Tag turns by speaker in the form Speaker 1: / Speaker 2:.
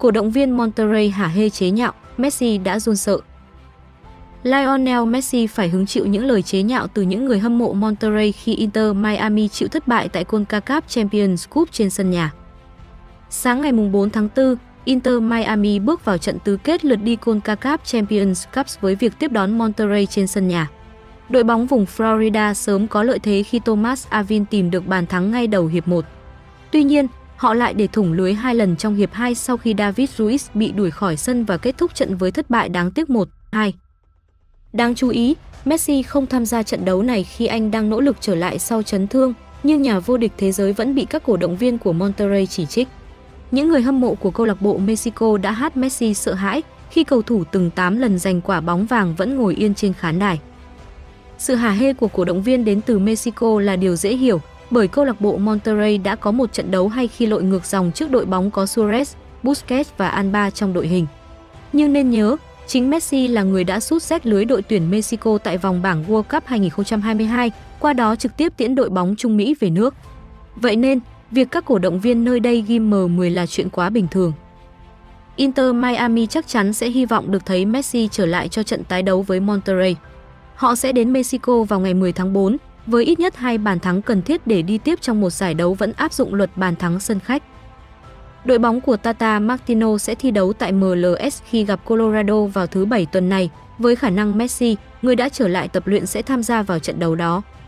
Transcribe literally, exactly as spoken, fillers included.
Speaker 1: cổ động viên Monterrey hả hê chế nhạo, Messi đã run sợ. Lionel Messi phải hứng chịu những lời chế nhạo từ những người hâm mộ Monterrey khi Inter Miami chịu thất bại tại CONCACAF Champions Cup trên sân nhà. Sáng ngày bốn tháng tư, Inter Miami bước vào trận tứ kết lượt đi CONCACAF Champions Cup với việc tiếp đón Monterrey trên sân nhà. Đội bóng vùng Florida sớm có lợi thế khi Thomas Avin tìm được bàn thắng ngay đầu hiệp một. Tuy nhiên, họ lại để thủng lưới hai lần trong hiệp hai sau khi David Luiz bị đuổi khỏi sân và kết thúc trận với thất bại đáng tiếc một hai. Đáng chú ý, Messi không tham gia trận đấu này khi anh đang nỗ lực trở lại sau chấn thương, nhưng nhà vô địch thế giới vẫn bị các cổ động viên của Monterrey chỉ trích. Những người hâm mộ của câu lạc bộ Mexico đã hát Messi sợ hãi khi cầu thủ từng tám lần giành quả bóng vàng vẫn ngồi yên trên khán đài. Sự hả hê của cổ động viên đến từ Mexico là điều dễ hiểu, bởi câu lạc bộ Monterrey đã có một trận đấu hay khi lội ngược dòng trước đội bóng có Suarez, Busquets và Alba trong đội hình. Nhưng nên nhớ, chính Messi là người đã sút xét lưới đội tuyển Mexico tại vòng bảng World Cup hai không hai hai, qua đó trực tiếp tiễn đội bóng Trung Mỹ về nước. Vậy nên, việc các cổ động viên nơi đây ghi M mười là chuyện quá bình thường. Inter Miami chắc chắn sẽ hy vọng được thấy Messi trở lại cho trận tái đấu với Monterrey. Họ sẽ đến Mexico vào ngày mười tháng tư, với ít nhất hai bàn thắng cần thiết để đi tiếp trong một giải đấu vẫn áp dụng luật bàn thắng sân khách. Đội bóng của Tata Martino sẽ thi đấu tại M L S khi gặp Colorado vào thứ Bảy tuần này, với khả năng Messi, người đã trở lại tập luyện sẽ tham gia vào trận đấu đó.